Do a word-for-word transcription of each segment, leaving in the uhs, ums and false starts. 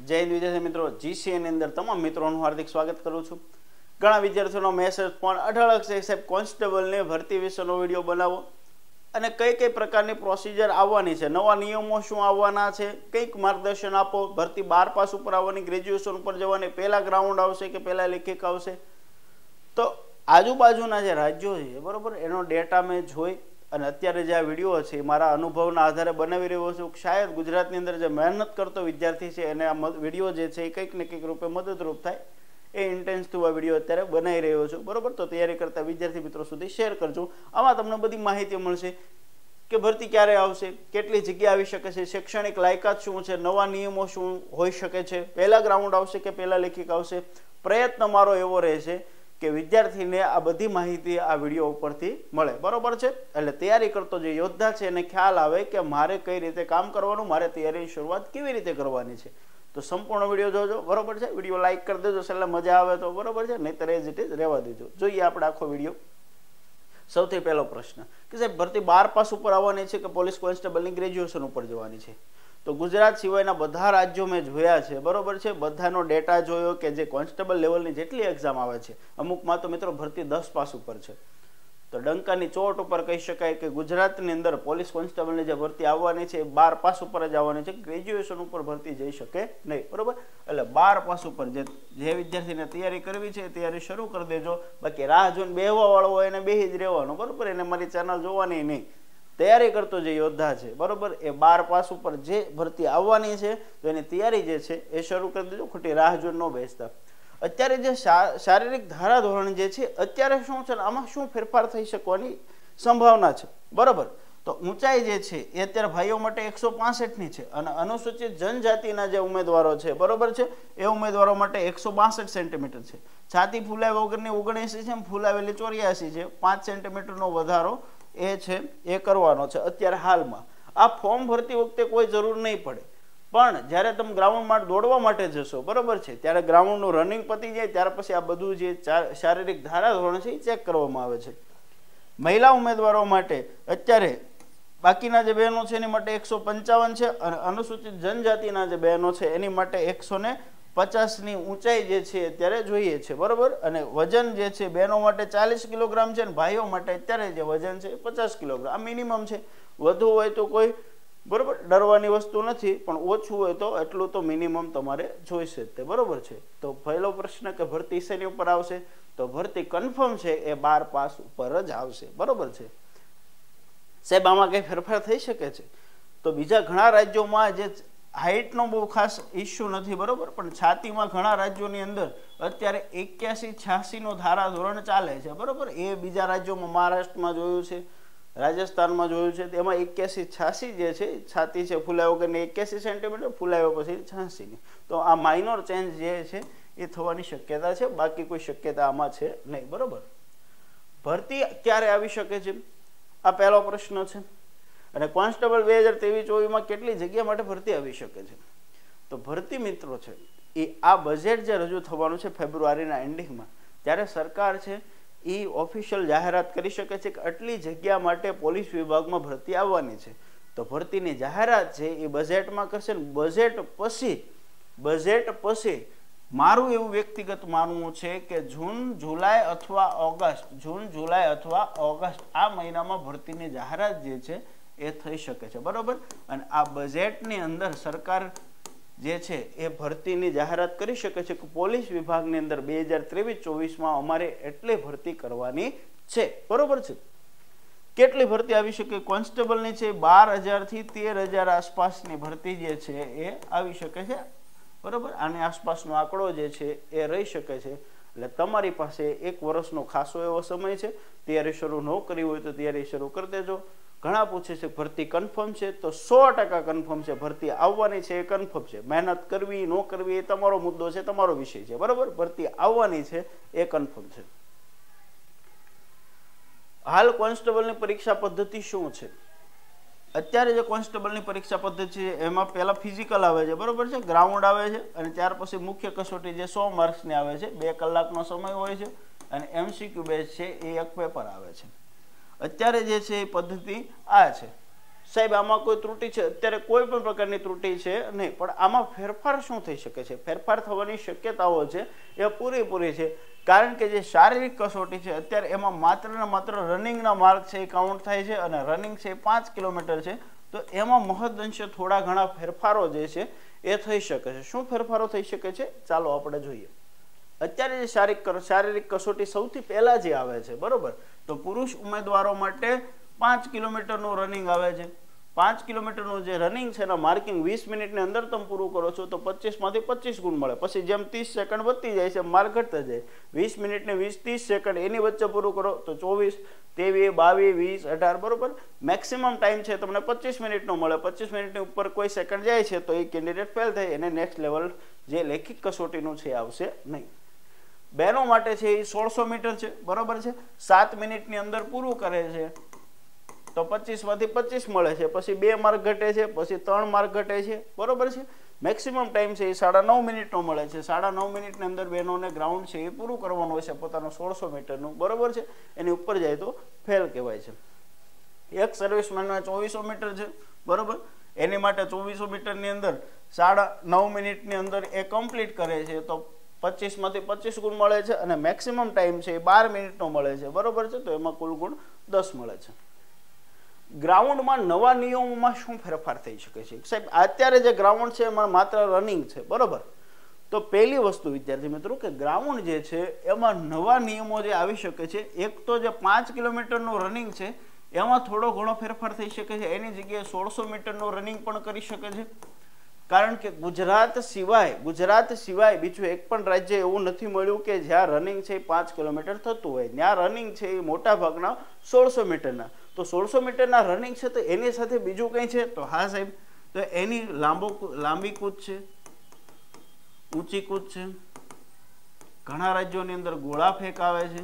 જય હિન્દ વિદ્યાર્થી મિત્રો, જીસીએની અંદર તમામ મિત્રોનું હાર્દિક સ્વાગત કરું છું। ઘણા વિદ્યાર્થીઓનો મેસેજ પણ અઢળક છે સાહેબ, કોન્સ્ટેબલની ભરતી વિશેનો વિડીયો બનાવો અને કઈ કઈ પ્રકારની પ્રોસિજર આવવાની છે, નવા નિયમો શું આવવાના છે, કંઈક માર્ગદર્શન આપો। ભરતી બાર પાસ ઉપર આવવાની, ગ્રેજ્યુએશન ઉપર જવાની, પહેલા ગ્રાઉન્ડ આવશે કે પહેલા લેખિક આવશે? તો આજુબાજુના જે રાજ્યો છે બરોબર, એનો ડેટા મેં જોઈ અને અત્યારે જે આ વિડીયો છે મારા અનુભવના આધારે બનાવી રહ્યો છું। શાયદ ગુજરાતની અંદર જે મહેનત કરતો વિદ્યાર્થી છે એને આ વિડીયો જે છે એ કંઈક ને કંઈક રૂપે મદદરૂપ થાય એ ઇન્ટેન્સથી આ વિડીયો અત્યારે બનાવી રહ્યો છું બરોબર। તો તૈયારી કરતા વિદ્યાર્થી મિત્રો સુધી શેર કરજો। આમાં તમને બધી માહિતી મળશે કે ભરતી ક્યારે આવશે, કેટલી જગ્યા આવી શકે છે, શૈક્ષણિક લાયકાત શું છે, નવા નિયમો શું હોઈ શકે છે, પહેલા ગ્રાઉન્ડ આવશે કે પહેલા લેખિક આવશે। પ્રયત્ન મારો એવો રહેશે કે વિદ્યાર્થીને આ બધી માહિતી આ વિડીયો ઉપરથી મળે બરોબર છે। એટલે તૈયારી કરતો જે યોદ્ધા છે એને ખ્યાલ આવે કે મારે કઈ રીતે કામ કરવાનું, મારે તૈયારીની શરૂઆત કેવી રીતે કરવાની છે। તો સંપૂર્ણ વિડીયો જોજો બરોબર છે। વિડીયો લાઈક કરી દેજો, એટલે મજા આવે તો બરોબર છે, નહીતર એઝ ઇટ ઇઝ રહેવા દેજો। જોઈએ આપણે આખો વિડીયો। સૌથી પહેલો પ્રશ્ન કે સાહેબ ભરતી બાર પાસ ઉપર આવવાની છે કે પોલીસ કોન્સ્ટેબલની ગ્રેજ્યુએશન ઉપર જવાની છે? તો ગુજરાત સિવાયના બધા રાજ્યો મેં જોયા છે બરોબર છે, બધાનો ડેટા જોયો કે જે કોન્સ્ટેબલ લેવલની જેટલી એક્ઝામ આવે છે, અમુકમાં તો મિત્રો ભરતી દસ પાસ ઉપર છે। તો ડંકાની ચોટ ઉપર કહી શકાય કે ગુજરાતની અંદર પોલીસ કોન્સ્ટેબલની જે ભરતી આવવાની છે એ બાર પાસ ઉપર જ આવવાની છે, ગ્રેજ્યુએશન ઉપર ભરતી જઈ શકે નહીં બરોબર। એટલે બાર પાસ ઉપર જે જે વિદ્યાર્થીને તૈયારી કરવી છે તૈયારી શરૂ કરી દેજો। બાકી રાહ જોઈને બેહવા વાળો હોય એને બેહી જ રહેવાનું બરોબર, એને મારી ચેનલ જોવાની નહીં। તૈયારી કરતો જે યોદ્ધા છે બરોબર, એ બાર પાસ ઉપર જે ભરતી આવવાની છે તો એની તૈયારી જે છે એ શરૂ કરી દેજો, ખોટી રાહ જોઈને ન બેસતા। અત્યારે જે શારીરિક ધારાધોરણ જે છે અત્યારે શું છે, આમાં શું ફેરફાર થઈ શકવાની સંભાવના છે બરોબર। તો ઊંચાઈ જે છે એ અત્યારે ભાઈઓ માટે એકસો પાસઠ ની છે અને અનુસૂચિત જનજાતિના જે ઉમેદવારો છે બરોબર છે એ ઉમેદવારો માટે એકસો બાસઠ સેન્ટીમીટર છે। છાતી ફૂલાવી વગરની ઓગણએસી છે, ફૂલાવેલી ચોર્યાસી છે, પાંચ સેન્ટીમીટરનો વધારો એ છે એ કરવાનો છે અત્યારે હાલમાં। આ ફોર્મ ભરતી વખતે કોઈ જરૂર નહીં પડે, પણ જ્યારે તમે ગ્રાઉન્ડમાં દોડવા માટે જશો બરોબર છે ત્યારે ગ્રાઉન્ડનું રનિંગ પતી જાય ત્યાર પછી આ બધું જે શારીરિક ધારાધોરણ છે એ ચેક કરવામાં આવે છે। મહિલા ઉમેદવારો માટે અત્યારે બાકીના જે બહેનો છે એની માટે એકસો પંચાવન છે અને અનુસૂચિત જનજાતિના જે બહેનો છે એની માટે એકસો ને પચાસની ઊંચાઈ જે છે અત્યારે જોઈએ છે બરોબર। અને વજન જે છે બહેનો માટે ચાલીસ કિલોગ્રામ છે અને ભાઈઓ માટે અત્યારે જે વજન છે એ પચાસ કિલોગ્રામ, આ મિનિમમ છે। વધુ હોય તો કોઈ બરોબર ડરવાની વસ્તુ નથી, પણ ઓછું હોય તો એટલું તો મિનિમમ તમારે જોઈશે જ તે બરોબર છે। તો પહેલો પ્રશ્ન કે ભરતી શેની ઉપર આવશે, તો ભરતી કન્ફર્મ છે એ બાર પાસ ઉપર જ આવશે બરોબર છે। સાહેબ આમાં કઈ ફેરફાર થઈ શકે છે? તો બીજા ઘણા રાજ્યોમાં જે હાઇટનો બહુ ખાસ ઇસ્યુ નથી બરોબર, પણ છાતીમાં ઘણા રાજ્યોની અંદર અત્યારે એક્યાસી છ્યાસી નો ધારાધોરણ ચાલે છે બરોબર। એ બીજા રાજ્યોમાં મહારાષ્ટ્રમાં જોયું છે, રાજસ્થાનમાં જોયું છે, તેમાં એક્યાસી છ્યાસી જે છે છાતી છે ફૂલાય વગરની એક્યાસી સેન્ટીમીટર, ફૂલાવ્યા પછી છ્યાસીની। તો આ માઇનોર ચેન્જ જે છે એ થવાની શક્યતા છે, બાકી કોઈ શક્યતા આમાં છે નહીં બરોબર। ભરતી ક્યારે આવી શકે છે આ પહેલો પ્રશ્ન છે। અને કોન્સ્ટેબલ બે હજાર ત્રેવીસ ચોવીસમાં કેટલી જગ્યા માટે ભરતી આવી શકે છે? તો ભરતી મિત્રો છે એ આ બજેટ જે રજૂ થવાનું છે ફેબ્રુઆરીના એન્ડિંગમાં, ત્યારે સરકાર છે એ ઓફિશિયલ જાહેરાત કરી શકે છે કે આટલી જગ્યા માટે પોલીસ વિભાગમાં ભરતી આવવાની છે। તો ભરતીની જાહેરાત છે એ બજેટમાં કરશે ને બજેટ પછી બજેટ પછી મારું એવું વ્યક્તિગત માનવું છે કે જૂન જુલાઈ અથવા ઓગસ્ટ જૂન જુલાઈ અથવા ઓગસ્ટ આ મહિનામાં ભરતીની જાહેરાત જે છે એ થઈ શકે છે બરોબર। અને આ બજેટની અંદર સરકાર જે છે એ ભરતીની જાહેરાત કરી શકે છે કે પોલીસ વિભાગની અંદર બે હજાર ત્રેવીસ ચોવીસમાં અમારે એટલી ભરતી કરવાની છે બરોબર છે। કેટલી ભરતી આવી શકે? કોન્સ્ટેબલની છે બાર હજાર થી તેર હજાર આસપાસની ભરતી જે છે એ આવી શકે છે બરોબર। આની આસપાસનો આંકડો જે છે એ રહી શકે છે। એટલે તમારી પાસે એક વર્ષનો ખાસો એવો સમય છે, તૈયારી શરૂ ન કરી હોય તો તૈયારી શરૂ કરી દેજો। ઘણા પૂછે છે ભરતી કન્ફર્મ છે, તો સો ટકા કન્ફર્મ છે, ભરતી આવવાની છે એ કન્ફર્મ છે। મહેનત કરવી ન કરવી એ તમારો મુદ્દો છે, તમારો વિષય છે બરોબર, ભરતી આવવાની છે એ કન્ફર્મ છે। હાલ કોન્સ્ટેબલની પરીક્ષા પદ્ધતિ શું છે? અત્યારે જે કોન્સ્ટેબલની પરીક્ષા પદ્ધતિ છે એમાં પહેલા ફિઝિકલ આવે છે બરોબર છે, ગ્રાઉન્ડ આવે છે અને ત્યાર પછી મુખ્ય કસોટી જે સો માર્ક્સની આવે છે, બે કલાકનો સમય હોય છે અને એમસીક્યુ બેઝ છે એ એક પેપર આવે છે। અત્યારે જે છે એ પદ્ધતિ આ છે। સાહેબ આમાં કોઈ ત્રુટિ છે? અત્યારે કોઈ પણ પ્રકારની ત્રુટિ છે નહીં, પણ આમાં ફેરફાર શું થઈ શકે છે? ફેરફાર થવાની શક્યતાઓ છે એ પૂરેપૂરી છે, કારણ કે જે શારીરિક કસોટી છે અત્યારે એમાં માત્ર ને માત્ર રનિંગના માર્ક છે એ કાઉન્ટ થાય છે, અને રનિંગ છે એ પાંચ કિલોમીટર છે, તો એમાં મહદઅંશે થોડા ઘણા ફેરફારો જે છે એ થઈ શકે છે. શું ફેરફારો થઈ શકે છે ચાલો આપણે જોઈએ. અત્યારે જે શારીરિક શારીરિક કસોટી સૌથી પહેલા જે આવે છે, બરોબર, તો પુરુષ ઉમેદવારો માટે પાંચ કિલોમીટરનું રનિંગ આવે છે. પાંચ કિલોમીટરનું જે રનિંગ છે એના માર્કિંગ વીસ મિનિટની અંદર તમે પૂરું કરો છો તો પચીસ માંથી પચીસ ગુણ મળે. પછી જેમ ત્રીસ સેકન્ડ વધતી જાય છે માર્ક ઘટતા જાય. વીસ મિનિટ ને વીસ ત્રીસ સેકન્ડ એની વચ્ચે પૂરું કરો તો ચોવીસ, ત્રેવીસ, બાવીસ, વીસ, અઢાર, બરોબર. મેક્સિમમ ટાઈમ છે તમને પચીસ મિનિટનો મળે. પચીસ મિનિટની ઉપર કોઈ સેકન્ડ જાય છે તો એ કેન્ડિડેટ ફેલ થાય, એને નેક્સ્ટ લેવલ જે લેખિત કસોટીનું છે આવશે નહીં. બહેનો માટે છે એ સોળસો મીટર છે, બરોબર છે. સાત મિનિટની અંદર પૂરું કરે છે તો પચીસ માંથી પચીસ મળે છે. પછી બે માર્ક ઘટે છે, પછી ત્રણ માર્ક ઘટે છે, બરોબર છે. મેક્સિમમ ટાઈમ છે એ સાડા નવ મિનિટનો મળે છે. સાડા નવ મિનિટની અંદર બહેનોને ગ્રાઉન્ડ છે એ પૂરું કરવાનું હોય છે પોતાનું સોળસો મીટરનું, બરોબર છે. એની ઉપર જાય તો ફેલ કહેવાય છે. એક સર્વિસમેનના ચોવીસો મીટર છે, બરોબર. એની માટે ચોવીસો મીટરની અંદર સાડા નવ મિનિટની અંદર એ કમ્પ્લીટ કરે છે તો પચીસ માંથી પચીસ ગુણ મળે છે, અને મેક્સિમમ ટાઈમ છે એ બાર મિનિટનો મળે છે, બરોબર છે. તો એમાં કુલ ગુણ દસ મળે છે. ગ્રાઉન્ડમાં નવા નિયમોમાં શું ફેરફાર થઈ શકે છે સાહેબ? અત્યારે જે ગ્રાઉન્ડ છે એમાં માત્ર રનિંગ છે, બરોબર. તો પહેલી વસ્તુ વિદ્યાર્થી મિત્રો કે ગ્રાઉન્ડ જે છે એમાં નવા નિયમો જે આવી શકે છે. એક તો જે પાંચ કિલોમીટરનું રનિંગ છે એમાં થોડો ઘણો ફેરફાર થઈ શકે છે. એની જગ્યાએ સોળસો મીટરનું રનિંગ પણ કરી શકે છે, કારણ કે ગુજરાત સિવાય ગુજરાત સિવાય બીજું એક પણ રાજ્ય એવું નથી મળ્યું કે જ્યાં રનિંગ છે એ પાંચ કિલોમીટર થતું હોય. ત્યાં રનિંગ છે એ મોટા ભાગના સોળસો મીટરના. તો સોળસો મીટરના રનિંગ છે તો એની સાથે બીજું કંઈ છે તો હા સાહેબ, તો એની લાંબો લાંબી કૂદ છે, ઊંચી કૂદ છે. ઘણા રાજ્યોની અંદર ગોળા ફેંક આવે છે,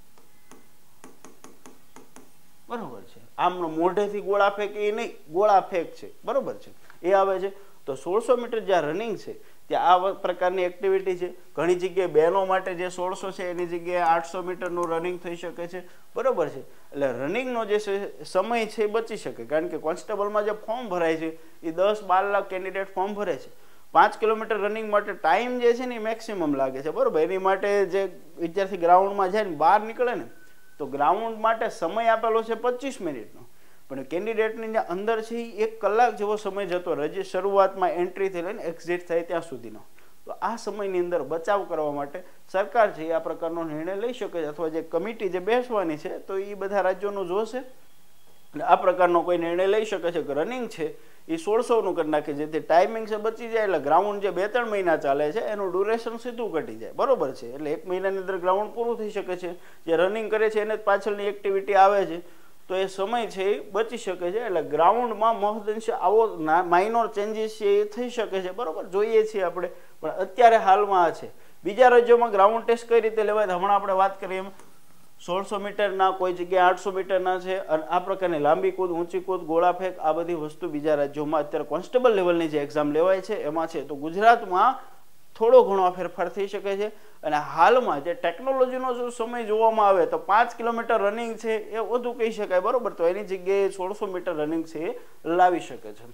બરોબર છે. આમ મોઢેથી ગોળા ફેંક એ નહીં, ગોળા ફેંક છે, બરોબર છે, એ આવે છે. તો સોળસો મીટર જ્યાં રનિંગ છે ત્યાં આ પ્રકારની એક્ટિવિટી છે. ઘણી જગ્યાએ બહેનો માટે જે સોળસો છે એની જગ્યાએ આઠસો મીટરનું રનિંગ થઈ શકે છે, બરોબર છે. એટલે રનિંગનો જે સમય છે એ બચી શકે, કારણ કે કોન્સ્ટેબલમાં જે ફોર્મ ભરાય છે એ દસ બાર લાખ કેન્ડિડેટ ફોર્મ ભરે છે. પાંચ કિલોમીટર રનિંગ માટે ટાઈમ જે છે ને એ મેક્સિમમ લાગે છે, બરોબર. એની માટે જે વિદ્યાર્થી ગ્રાઉન્ડમાં જાય ને બહાર નીકળે ને તો ગ્રાઉન્ડ માટે સમય આપેલો છે પચીસ મિનિટનો, પણ કેન્ડિડેટની અંદર છે એ એક કલાક જેવો સમય જતો રહે છે શરૂઆતમાં એન્ટ્રીથી લઈને એક્ઝિટ થાય ત્યાં સુધીનો. તો આ સમયની અંદર બચાવ કરવા માટે સરકાર છે એ આ પ્રકારનો નિર્ણય લઈ શકે છે, અથવા જે કમિટી જે બેસવાની છે તો એ બધા રાજ્યોનું જોશે અને આ પ્રકારનો કોઈ નિર્ણય લઈ શકે છે કે રનિંગ છે એ સોળસોનું કરી નાખે, જેથી ટાઈમિંગ છે બચી જાય. એટલે ગ્રાઉન્ડ જે બે ત્રણ મહિના ચાલે છે એનું ડ્યુરેશન સીધું ઘટી જાય, બરોબર છે. એટલે એક મહિનાની અંદર ગ્રાઉન્ડ પૂરું થઈ શકે છે. જે રનિંગ કરે છે એને જ પાછળની એક્ટિવિટી આવે છે તો એ સમય છે એ બચી શકે છે. એટલે ગ્રાઉન્ડમાં મહદઅંશે આવો માઇનોર ચેન્જીસ છે એ થઈ શકે છે, બરોબર, જોઈએ છીએ આપણે. પણ અત્યારે હાલમાં આ છે. બીજા રાજ્યોમાં ગ્રાઉન્ડ ટેસ્ટ કઈ રીતે લેવાય હમણાં આપણે વાત કરીએ એમ સોળસો મીટરના, કોઈ જગ્યાએ આઠસો મીટરના છે, અને આ પ્રકારની લાંબી કૂદ, ઊંચી કૂદ, ગોળા ફેંક, આ બધી વસ્તુ બીજા રાજ્યોમાં અત્યારે કોન્સ્ટેબલ લેવલની જે એક્ઝામ લેવાય છે એમાં છે. તો ગુજરાતમાં થોડો ઘણો ફેરફાર થઈ શકે છે. અને હાલમાં જે ટેકનોલોજીનો જો સમય જોવામાં આવે તો પાંચ કિલોમીટર રનિંગ છે એ વધુ કહી શકાય, બરોબર. તો એની જગ્યાએ સોળસો મીટર રનિંગ છે એ લાવી શકે છે.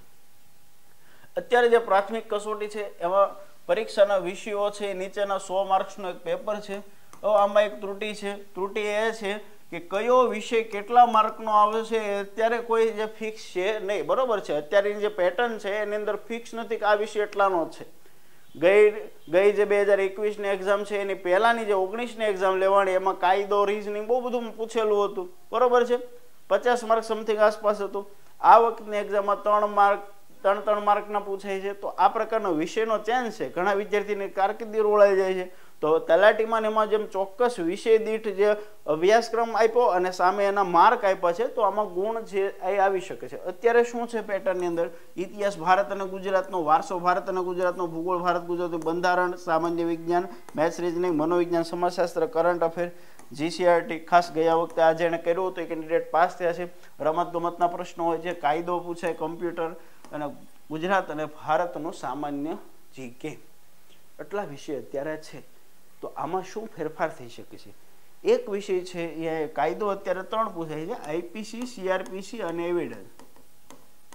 અત્યારે જે પ્રાથમિક કસોટી છે એમાં પરીક્ષાના વિષયો છે નીચેના સો માર્ક્સનો એક પેપર છે. હવે આમાં એક ત્રુટિ છે. ત્રુટિ એ છે કે કયો વિષય કેટલા માર્કનો આવે છે અત્યારે કોઈ જે ફિક્સ છે નહીં, બરોબર છે. અત્યારની જે પેટર્ન છે એની અંદર ફિક્સ નથી કે આ વિષય એટલાનો જ છે. ગઈ ગઈ જે બે હજાર એકવીસની એક્ઝામ છે એની પહેલાની જે ઓગણીસની એક્ઝામ લેવાની એમાં કાયદો, રીઝનિંગ બહુ બધું પૂછેલું હતું, બરોબર છે. પચાસ માર્ક સમથિંગ આસપાસ હતું. આ વખતની એક્ઝામમાં ત્રણ માર્ક ત્રણ ત્રણ માર્કના પૂછાય છે. તો આ પ્રકારનો વિષયનો ચેન્જ છે. ઘણા વિદ્યાર્થીની કારકિર્દી રોળાઈ જાય છે. તો તલાટીમાં એમાં જેમ ચોક્કસ વિષય દીઠ જે અભ્યાસક્રમ આપ્યો અને સામે એના માર્ક આપ્યા છે તો આમાં ગુણ છે એ આવી શકે છે. અત્યારે શું છે પેટર્નની અંદર ઇતિહાસ ભારત અને ગુજરાતનો, વારસો ભારત અને ગુજરાતનો, ભૂગોળ ભારત ગુજરાતનું, બંધારણ, સામાન્ય વિજ્ઞાન, મેથ્સ, રીઝનિંગ, મનોવિજ્ઞાન, સમાજશાસ્ત્ર, કરંટ અફેર, જીસીઆરટી. ખાસ ગયા વખતે આ જેણે કર્યું હતું એ કેન્ડિડેટ પાસ થયા છે. રમત ગમતના પ્રશ્નો હોય છે, કાયદો પૂછાય, કમ્પ્યુટર, અને ગુજરાત અને ભારતનું સામાન્ય જીકે. એટલા વિષય અત્યારે છે. તો આમાં શું ફેરફાર થઈ શકે છે? એક વિષય છે એ કાયદો અત્યારે ત્રણ પૂછાય છે, આઈપીસી, સીઆરપીસી અને એવિડન્સ.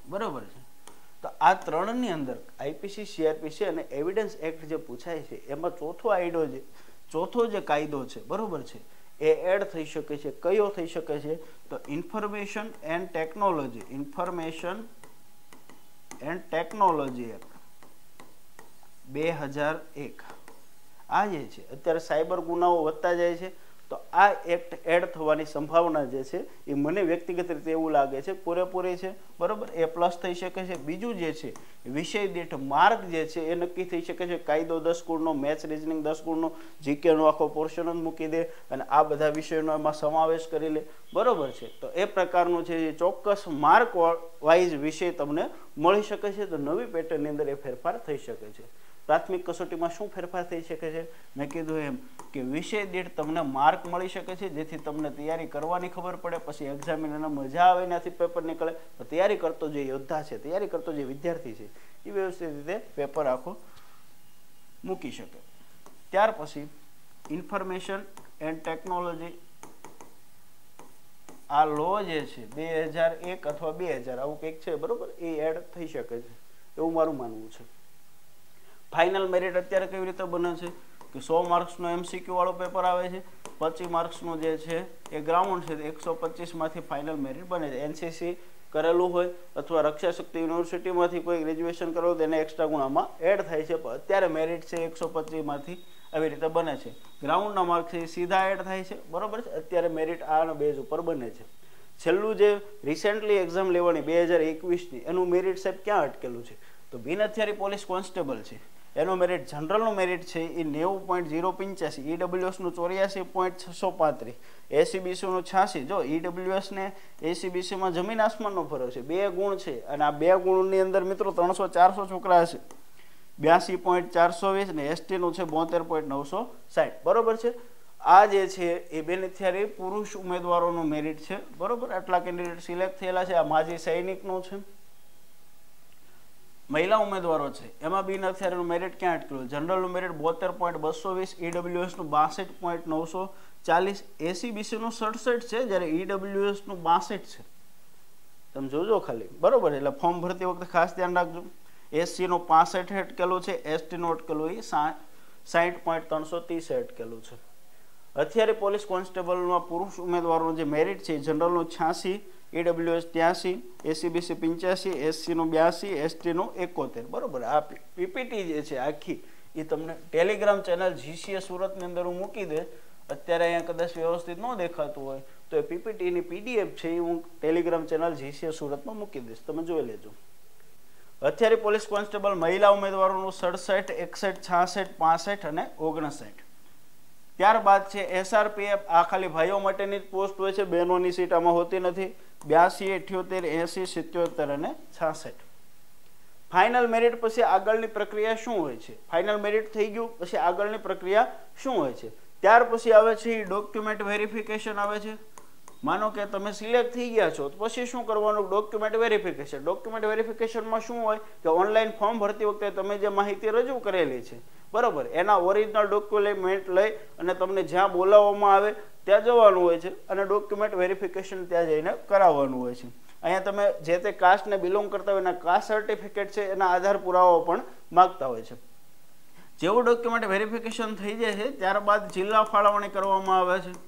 બરોબર છે। તો આ ત્રણની અંદર આઈપીસી, સીઆરપીસી અને એવિડન્સ એક્ટ જે પૂછાય છે એમાં ચોથો આઈડો છે, ચોથો જે કાયદો છે, બરોબર છે, એ એડ થઈ શકે છે। કયો થઈ શકે છે? તો information and technology, information and technology act બે હજાર એક। આ જે છે અત્યારે સાયબર ગુનાઓ વધતા જાય છે, તો આ એક્ટ એડ થવાની સંભાવના જે છે એ મને વ્યક્તિગત રીતે એવું લાગે છે પૂરેપૂરી છે, બરોબર, એ પ્લસ થઈ શકે છે। બીજું જે છે વિષય દીઠ માર્ક જે છે એ નક્કી થઈ શકે છે। કાયદો દસ ગુણનો, મેથ્સ રીઝનિંગ દસ ગુણનો, જીકેનો આખો પોર્શન જ મૂકી દે અને આ બધા વિષયોનો એમાં સમાવેશ કરી લે, બરોબર છે। તો એ પ્રકારનું છે એ ચોક્કસ માર્ક વાઇઝ વિષય તમને મળી શકે છે। તો નવી પેટર્નની અંદર એ ફેરફાર થઈ શકે છે। પ્રાથમિક કસોટીમાં શું ફેરફાર થઈ શકે છે? મેં કીધું એમ કે વિષય દીઠ તમને માર્ક મળી શકે છે, જેથી તમને તૈયારી કરવાની ખબર પડે, પછી એક્ઝામિનરને મજા આવે એનાથી પેપર નીકળે। તો તૈયારી કરતો જે યોદ્ધા છે, તૈયારી કરતો જે વિદ્યાર્થી છે એ વ્યવસ્થિત રીતે પેપર આખો મૂકી શકે। ત્યાર પછી ઇન્ફોર્મેશન એન્ડ ટેકનોલોજી આ લો જે છે બે હજાર એક અથવા બે હજાર આવું કંઈક છે, બરોબર, એ એડ થઈ શકે છે એવું મારું માનવું છે। ફાઇનલ મેરિટ અત્યારે કેવી રીતે બને છે કે સો માર્ક્સનો એમસીક્યુ વાળો પેપર આવે છે, પચીસ માર્ક્સનું જે છે એ ગ્રાઉન્ડ છે, એકસો પચીસમાંથી ફાઇનલ મેરિટ બને છે। એનસીસી કરેલું હોય અથવા રક્ષા શક્તિ યુનિવર્સિટીમાંથી કોઈ ગ્રેજ્યુએશન કરેલું તો એને એક્સ્ટ્રા ગુણામાં એડ થાય છે, પણ અત્યારે મેરિટ છે એકસો પચીસમાંથી આવી રીતે બને છે। ગ્રાઉન્ડના માર્ક છે એ સીધા એડ થાય છે, બરોબર છે, અત્યારે મેરિટ આના બેઝ ઉપર બને છે। છેલ્લું જે રિસેન્ટલી એક્ઝામ લેવાની બે હજાર એકવીસની એનું મેરિટ સાહેબ ક્યાં અટકેલું છે? તો બિન હથિયારી પોલીસ કોન્સ્ટેબલ છે, એનું મેરિટ જનરલનું મેરિટ છે એ નેવું પોઈન્ટ ઝીરો પંચ્યાસી, ઈડબ્લ્યુએસનું ચોર્યાસી પોઈન્ટ છસો પાંત્રીસ, એસીબીસીનું છ્યાસી। જો ઈડબ્લ્યુએસ ને એસીબીસીમાં જમીન આસમાનનો ફરક છે, બે ગુણ છે, અને આ બે ગુણની અંદર મિત્રો ત્રણસો ચારસો છોકરા હશે, બ્યાસી પોઈન્ટ ચારસો વીસ ને એસટીનું છે બોતેર પોઈન્ટ નવસો સાઠ, બરોબર છે। આ જે છે એ બિન હથિયારી પુરુષ ઉમેદવારોનું મેરિટ છે, બરોબર, આટલા કેન્ડિડેટ સિલેક્ટ થયેલા છે। આ માજી સૈનિકનું છે। મહિલા ઉમેદવારો છે એમાં બિન હથિયારીનું મેરિટ ક્યાં અટકેલું? જનરલનું મેરિટ બોતેર પોઈન્ટ બસો વીસ, ઈડબ્લ્યુએસનું બાસઠ પોઈન્ટ નવસો ચાલીસ, એસીબીસીનું સડસઠ છે, જ્યારે ઈડબ્લ્યુએસનું બાસઠ છે। તમે જોજો ખાલી, બરોબર, એટલે ફોર્મ ભરતી વખતે ખાસ ધ્યાન રાખજો। એસસીનું પાસઠ અટકેલું છે, એસટીનું અટકેલું એ સાઠ પોઈન્ટ ત્રણસો ત્રીસ અટકેલું છે। હથિયારી પોલીસ કોન્સ્ટેબલમાં પુરુષ ઉમેદવારોનું જે મેરિટ છે જનરલનું છ્યાસી, ઈડબ્લ્યુએસ ત્યાસી, એસીબીસી પંચ્યાસી, એસસીનું બ્યાસી, એસટીનું એકોતેર, બરોબર। આ પીપીટી જે છે આખી એ તમને ટેલિગ્રામ ચેનલ જીસીએ સુરતની અંદર હું મૂકી દે, અત્યારે અહીંયા કદાચ વ્યવસ્થિત ન દેખાતું હોય તો એ પીપીટીની પીડીએફ છે એ હું ટેલિગ્રામ ચેનલ જીસીએ સુરતમાં મૂકી દઈશ, તમે જોઈ લેજો। હથિયારી પોલીસ કોન્સ્ટેબલ મહિલા ઉમેદવારોનું સડસઠ, એકસઠ, છાસઠ, પાસઠ અને ઓગણસાઠ। ત્યારબાદ છે એસઆરપીએફ, આ ખાલી ભાઈઓ માટેની જ પોસ્ટ હોય છે, બહેનોની સીટ આમાં હોતી નથી, બ્યાસી, અઠ્યોતેર, એસી, સિત્યોતેર અને છાસઠ। ફાઇનલ મેરિટ પછી આગળની પ્રક્રિયા શું હોય છે? ફાઇનલ મેરિટ થઈ ગયું પછી આગળની પ્રક્રિયા શું હોય છે? ત્યાર પછી આવે છે ડોક્યુમેન્ટ વેરિફિકેશન આવે છે। માનો કે તમે સિલેક્ટ થઈ ગયા છો તો પછી શું કરવાનું? Document verification. ડોક્યુમેન્ટ વેરિફિકેશનમાં શું હોય કે ઓનલાઈન ફોર્મ ભરતી વખતે તમે જે માહિતી રજૂ કરેલી છે, બરોબર, એના ઓરિજિનલ ડોક્યુમેન્ટ લઈ અને તમને જ્યાં બોલાવવામાં આવે ત્યાં જવાનું હોય છે અને ડોક્યુમેન્ટ વેરિફિકેશન ત્યાં જઈને કરાવવાનું હોય છે। અહીંયા તમે જે તે કાસ્ટને બિલોંગ કરતા હોય એના કાસ્ટ સર્ટિફિકેટ છે એના આધાર પુરાવો પણ માગતા હોય છે। જેવું ડોક્યુમેન્ટ વેરિફિકેશન થઈ જાય છે ત્યારબાદ જિલ્લા ફાળવણી કરવામાં આવે છે।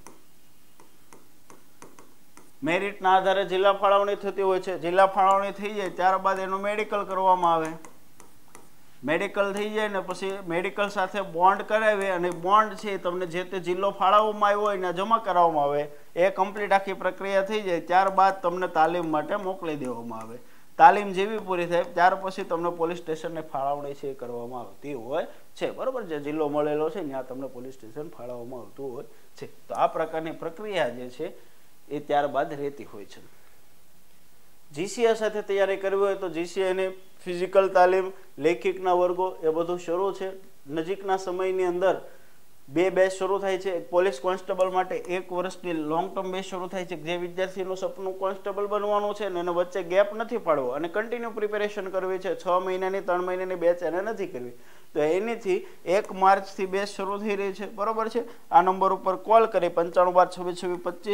મેરિટના આધારે જિલ્લા ફાળવણી થતી હોય છે। જિલ્લા ફાળવણી થઈ જાય ત્યારબાદ એનું મેડિકલ કરવામાં આવે। મેડિકલ થઈ જાય ને પછી મેડિકલ સાથે બોન્ડ કરાવી અને બોન્ડ છે તમને જે તે જિલ્લો ફાળવવામાં આવ્યો હોય ને જમા કરાવવામાં આવે। એ કમ્પ્લીટ આખી પ્રક્રિયા થઈ જાય ત્યારબાદ તમને તાલીમ માટે મોકલી દેવામાં આવે। તાલીમ જેવી પૂરી થાય ત્યાર પછી તમને પોલીસ સ્ટેશનને ફાળવણી છે એ કરવામાં આવતી હોય છે, બરોબર, જે જિલ્લો મળેલો છે ત્યાં તમને પોલીસ સ્ટેશન ફાળવવામાં આવતું હોય છે। તો આ પ્રકારની પ્રક્રિયા જે છે એ ત્યારબાદ રહેતી હોય છે। જીસીએ સાથે તૈયારી કરવી હોય તો જીસીએની ફિઝિકલ તાલીમ, લેખિકના વર્ગો એ બધું શરૂ છે। નજીકના સમયની અંદર બે બેચ શરૂ થાય છે। પોલીસ કોન્સ્ટેબલ માટે એક વર્ષની લોંગ ટર્મ બેચ શરૂ થાય છે, જે વિદ્યાર્થીનું સપનું કોન્સ્ટેબલ બનવાનું છે ને એને વચ્ચે ગેપ નથી પાડવો અને કન્ટિન્યુ પ્રિપેરેશન કરવી છે, છ મહિનાની ત્રણ મહિનાની બેચ એને નથી કરવી, તો એનીથી એક માર્ચથી બેચ શરૂ થઈ રહી છે, બરોબર છે। આ નંબર ઉપર કોલ કરી પંચાણું બાર છવ્વીસ છવ્વીસ પચીસ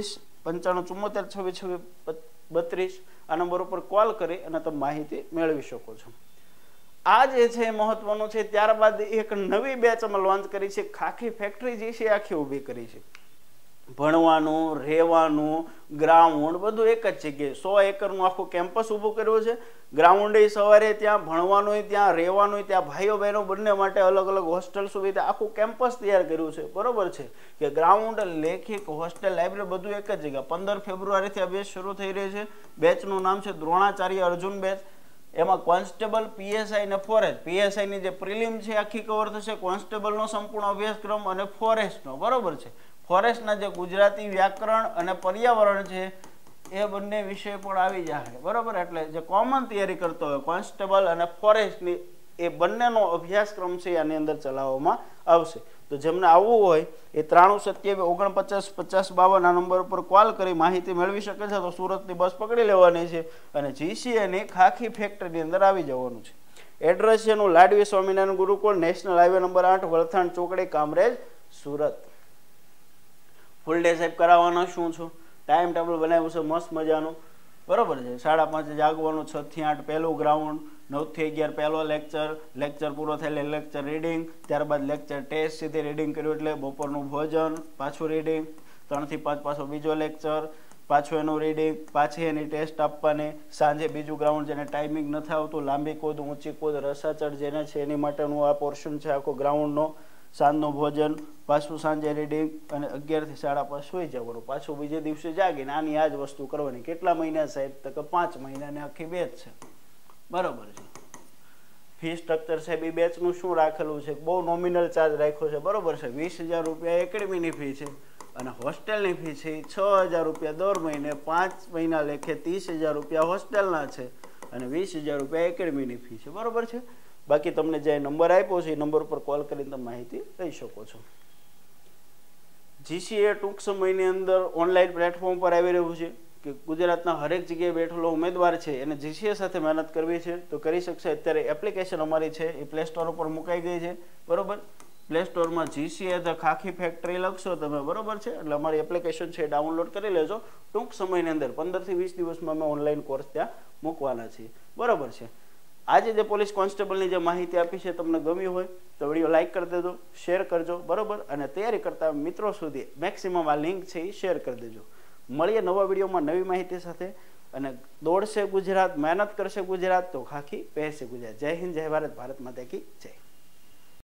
પંચાણું ચુમ્મોતેર છવ્વીસ છવ્વીસ બત્રીસ આ નંબર ઉપર કોલ કરી અને તમે માહિતી મેળવી શકો છો. આ જે છે એ મહત્વનું છે. ત્યારબાદ એક નવી બેચ અમે લોન્ચ કરી છે. ખાખી ફેક્ટરી જે છે આખી ઊભી કરી છે. ભણવાનું, રહેવાનું, ગ્રાઉન્ડ બધું એક જ જગ્યાએ સો એકરનું આખું કેમ્પસ ઊભું કર્યું છે. ગ્રાઉન્ડ સવારે ત્યાં, ભણવાનું ત્યાં, રહેવાનું ત્યાં, ભાઈઓ બહેનો બંને માટે અલગ અલગ હોસ્ટેલ સુવિધા, આખું કેમ્પસ તૈયાર કર્યું છે. બરોબર છે કે ગ્રાઉન્ડ, લેખિક, હોસ્ટેલ, લાઇબ્રેરી બધું એક જ જગ્યા. પંદર ફેબ્રુઆરીથી આ બેચ શરૂ થઈ રહી છે. બેચનું નામ છે દ્રોણાચાર્ય અર્જુન બેચ. એમાં કોન્સ્ટેબલ, પીએસઆઈ અને ફોરેસ્ટ. પીએસઆઈની જે પ્રિલિમ છે આખી કવર થશે, કોન્સ્ટેબલનો સંપૂર્ણ અભ્યાસક્રમ અને ફોરેસ્ટનો. બરોબર છે. ફોરેસ્ટના જે ગુજરાતી વ્યાકરણ અને પર્યાવરણ છે એ બંને વિષય પણ આવી જાય. બરોબર, એટલે જે કોમન તૈયારી કરતો હોય કોન્સ્ટેબલ અને ફોરેસ્ટની એ બંનેનો અભ્યાસક્રમ છે આની અંદર ચલાવવામાં આવશે. તો જેમને આવવું હોય એ ત્રાણું સત્યાવીસ ઓગણપચાસ પચાસ બાવન આ નંબર ઉપર કોલ કરી માહિતી મેળવી શકે છે. તો સુરતની બસ પકડી લેવાની છે અને જીસીએની ખાખી ફેક્ટરીની અંદર આવી જવાનું છે. એડ્રેસ છે એનું Ladvi Swaminarayan Gurukul, national highway number આઠ, વલથાણ ચોકડી, કામરેજ, સુરત. ફૂલ ડે સાહેબ કરાવવાનો શું છું, ટાઈમ ટેબલ બનાવ્યું છે મસ્ત મજાનું. બરોબર છે. સાડા પાંચે જાગવાનું, છ થી આઠ પહેલું ગ્રાઉન્ડ, નવ થી અગિયાર પહેલો લેક્ચર, લેક્ચર પૂરો થયેલે લેક્ચર રીડિંગ, ત્યારબાદ લેક્ચર ટેસ્ટ સીધી રીડિંગ કર્યું એટલે બપોરનું ભોજન, પાછું રીડિંગ, ત્રણ થી પાંચ પાછો બીજો લેક્ચર, પાછું એનું રીડિંગ, પાછી એની ટેસ્ટ આપવાની, સાંજે બીજું ગ્રાઉન્ડ જેને ટાઈમિંગ નથી આવતું, લાંબી કૂદ, ઊંચી કૂદ, રસાચડ જેને છે એની માટેનું આ પોર્શન છે આખો ગ્રાઉન્ડનો. સાંજનું ભોજન, પાછું સાંજે રીડિંગ અને અગિયારથી સાડા પાંચ સુઈ જવાનું. પાછું બીજે દિવસે જાગીને આની આ જ વસ્તુ કરવાની. કેટલા મહિના સાહેબ? તો કે પાંચ મહિનાની આખી બેચ છે. બરોબર છે. ફી સ્ટ્રક્ચર સાહેબ એ બેચનું શું રાખેલું છે? બહુ નોમિનલ ચાર્જ રાખ્યો છે. બરોબર છે. વીસ હજાર રૂપિયા એકેડમીની ફી છે અને હોસ્ટેલની ફી છે છ હજાર રૂપિયા દર મહિને, પાંચ મહિના લેખે ત્રીસ હજાર રૂપિયા હોસ્ટેલના છે અને વીસ હજાર રૂપિયા એકેડમીની ફી છે. બરોબર છે. બાકી તમને જે નંબર આપ્યો છે એ નંબર ઉપર કોલ કરીને તમે માહિતી લઈ શકો છો. જીસીએ ટૂંક સમયની અંદર ઓનલાઈન પ્લેટફોર્મ પર આવી રહ્યું છે કે ગુજરાતના હરેક જગ્યાએ બેઠેલો ઉમેદવાર છે એને જીસીએ સાથે મહેનત કરવી છે તો કરી શકશે. અત્યારે એપ્લિકેશન અમારી છે એ પ્લે સ્ટોર ઉપર મુકાઈ ગઈ છે. બરોબર. પ્લે સ્ટોરમાં જીસીએ ધ ખાખી ફેક્ટરી લખશો તમે. બરોબર છે. એટલે અમારી એપ્લિકેશન છે એ ડાઉનલોડ કરી લેજો. ટૂંક સમયની અંદર પંદર થી વીસ દિવસમાં અમે ઓનલાઈન કોર્સ ત્યાં મૂકવાના છીએ. બરોબર છે. આજે જે પોલીસ કોન્સ્ટેબલની જે માહિતી આપી છે તમને ગમી હોય તો વિડીયો લાઇક કરી દેજો, શેર કરજો. બરોબર. અને તૈયારી કરતા મિત્રો સુધી મેક્સિમમ આ લિંક છે એ શેર કરી દેજો. મળીએ નવા વિડીયોમાં નવી માહિતી સાથે. અને દોડશે ગુજરાત, મહેનત કરશે ગુજરાત તો ખાખી પહેરશે ગુજરાત. જય હિન્દ, જય ભારત, ભારત માતા કી જય.